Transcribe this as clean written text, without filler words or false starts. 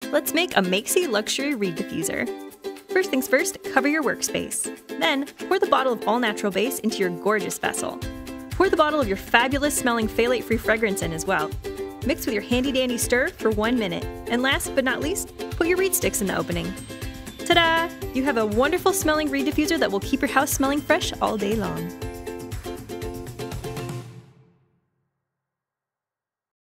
Let's make a Makesy luxury reed diffuser. First things first, cover your workspace. Then, pour the bottle of all-natural base into your gorgeous vessel. Pour the bottle of your fabulous-smelling phthalate-free fragrance in as well. Mix with your handy-dandy stir for 1 minute. And last but not least, put your reed sticks in the opening. Ta-da! You have a wonderful smelling reed diffuser that will keep your house smelling fresh all day long.